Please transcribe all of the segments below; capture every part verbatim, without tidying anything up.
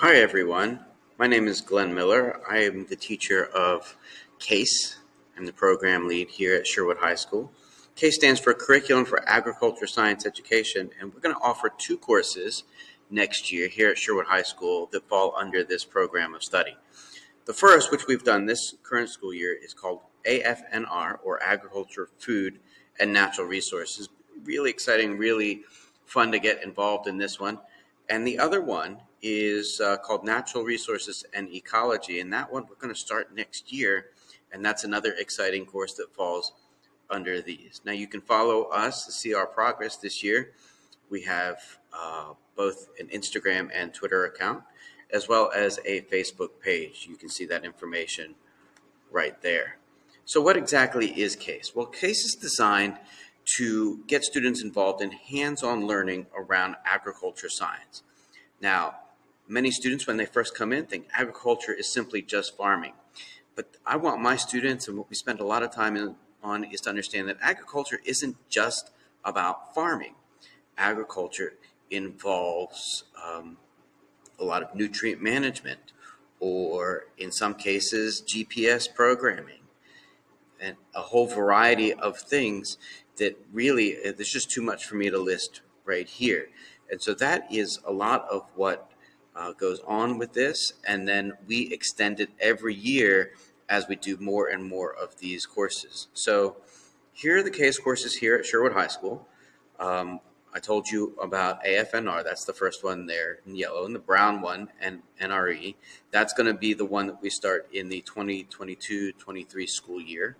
Hi everyone, my name is Glenn Miller. I am the teacher of CASE. I'm the program lead here at Sherwood High School. CASE stands for Curriculum for Agriculture Science Education, and we're going to offer two courses next year here at Sherwood High School that fall under this program of study. The first, which we've done this current school year, is called A F N R, or Agriculture, Food, and Natural Resources. Really exciting, really fun to get involved in this one. And the other one is uh, called Natural Resources and Ecology, and that one we're going to start next year, and that's another exciting course that falls under these. Now you can follow us to see our progress this year. We have uh, both an Instagram and Twitter account, as well as a Facebook page. You can see that information right there. So what exactly is CASE? Well, CASE is designed to get students involved in hands-on learning around agriculture science. Now, many students, when they first come in, think agriculture is simply just farming. But I want my students, and what we spend a lot of time in, on, is to understand that agriculture isn't just about farming. Agriculture involves um, a lot of nutrient management, or in some cases, G P S programming, and a whole variety of things that really, there's just too much for me to list right here. And so that is a lot of what uh, goes on with this, and then we extend it every year as we do more and more of these courses. So here are the CASE courses here at Sherwood High School. Um, I told you about A F N R, that's the first one there in yellow, and the brown one, and N R E. That's going to be the one that we start in the twenty twenty-two twenty-three school year,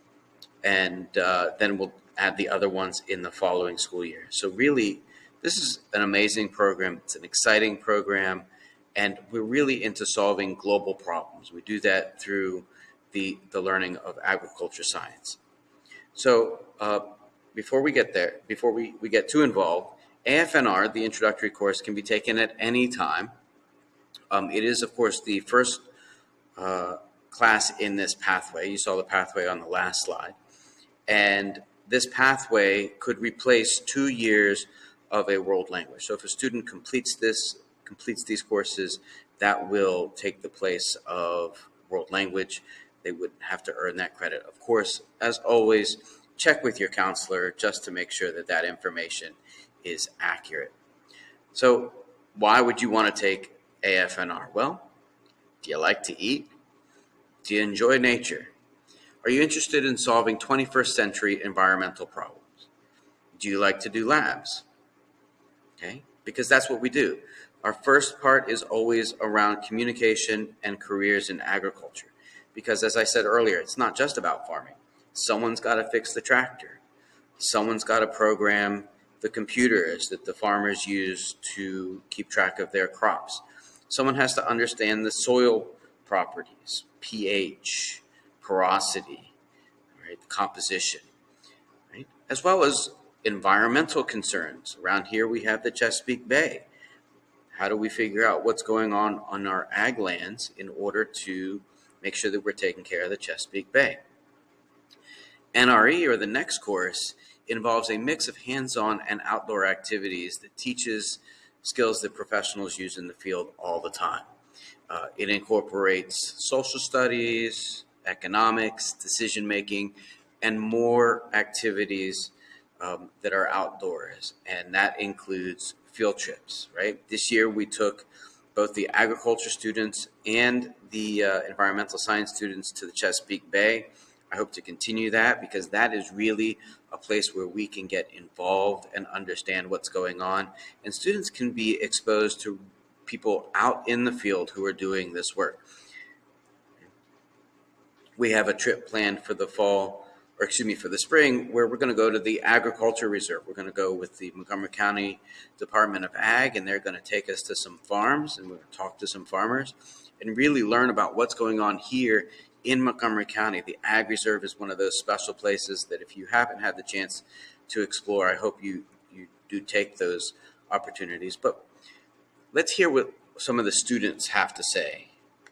and uh, then we'll add the other ones in the following school year. So really, this is an amazing program. It's an exciting program, and we're really into solving global problems. We do that through the, the learning of agriculture science. So uh, before we get there, before we, we get too involved, A F N R, the introductory course, can be taken at any time. Um, it is, of course, the first uh, class in this pathway. You saw the pathway on the last slide. And this pathway could replace two years of a world language. So if a student completes this, completes these courses, that will take the place of world language. They wouldn't have to earn that credit. Of course, as always, check with your counselor just to make sure that that information is accurate. So why would you want to take A F N R? Well, do you like to eat? Do you enjoy nature? Are you interested in solving twenty-first century environmental problems? Do you like to do labs? Okay, because that's what we do. Our first part is always around communication and careers in agriculture. Because as I said earlier, it's not just about farming. Someone's got to fix the tractor. Someone's got to program the computers that the farmers use to keep track of their crops. Someone has to understand the soil properties, pH, porosity, right, the composition, right, as well as environmental concerns. Around here we have the Chesapeake Bay. How do we figure out what's going on on our ag lands in order to make sure that we're taking care of the Chesapeake Bay? N R E, or the next course, involves a mix of hands-on and outdoor activities that teaches skills that professionals use in the field all the time. Uh, it incorporates social studies, economics, decision-making, and more activities um, that are outdoors, and that includes field trips, right? This year we took both the agriculture students and the uh, environmental science students to the Chesapeake Bay. I hope to continue that, because that is really a place where we can get involved and understand what's going on, and students can be exposed to people out in the field who are doing this work. We have a trip planned for the fall, or excuse me, for the spring, where we're going to go to the Agriculture Reserve. We're going to go with the Montgomery County Department of Ag, and they're going to take us to some farms, and we're going to talk to some farmers and really learn about what's going on here in Montgomery County. The Ag Reserve is one of those special places that if you haven't had the chance to explore, I hope you, you do take those opportunities. But let's hear what some of the students have to say.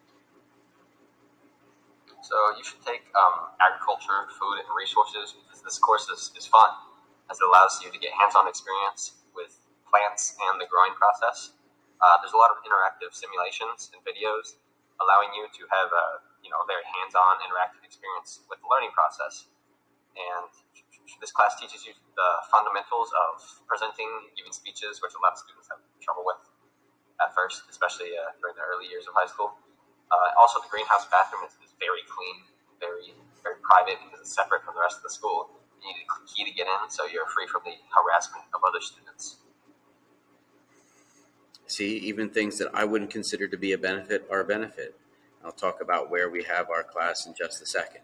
So you should take um, agriculture, food, and resources, because this course is, is fun, as it allows you to get hands-on experience with plants and the growing process. Uh, there's a lot of interactive simulations and videos allowing you to have a you know a very hands-on interactive experience with the learning process. And this class teaches you the fundamentals of presenting, giving speeches, which a lot of students have trouble with at first, especially uh, during the early years of high school. Uh, also, the greenhouse bathroom is, is very clean, very very private because it's separate from the rest of the school. You need a key to get in, so you're free from the harassment of other students. See, even things that I wouldn't consider to be a benefit are a benefit. I'll talk about where we have our class in just a second.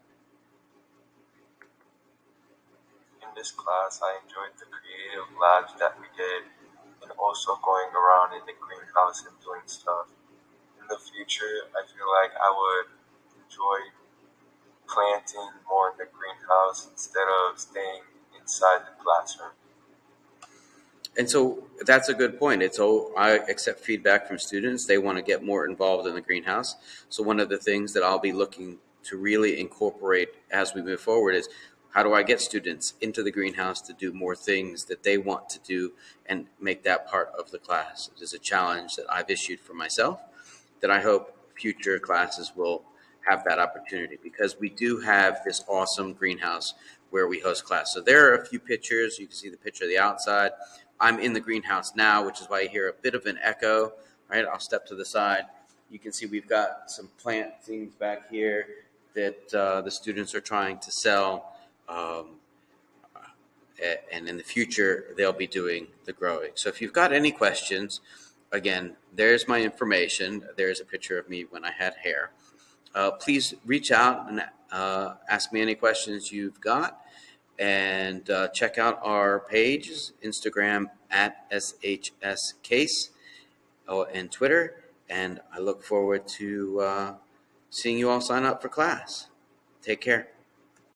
In this class, I enjoyed the creative labs that we did, and also going around in the greenhouse and doing stuff. In the future, I feel like I would enjoy planting more in the greenhouse instead of staying inside the classroom. And so that's a good point. It's oh, I accept feedback from students. They want to get more involved in the greenhouse. So one of the things that I'll be looking to really incorporate as we move forward is, how do I get students into the greenhouse to do more things that they want to do and make that part of the class? It is a challenge that I've issued for myself that I hope future classes will have that opportunity, because we do have this awesome greenhouse where we host class. So there are a few pictures. You can see the picture of the outside. I'm in the greenhouse now, which is why you hear a bit of an echo, right? I'll step to the side. You can see we've got some plant things back here that uh, the students are trying to sell. Um, and in the future, they'll be doing the growing. So if you've got any questions, again, there's my information. There's a picture of me when I had hair. Uh, please reach out and uh, ask me any questions you've got. And uh, check out our pages, Instagram at S H S Case, oh, and Twitter. And I look forward to uh, seeing you all sign up for class. Take care.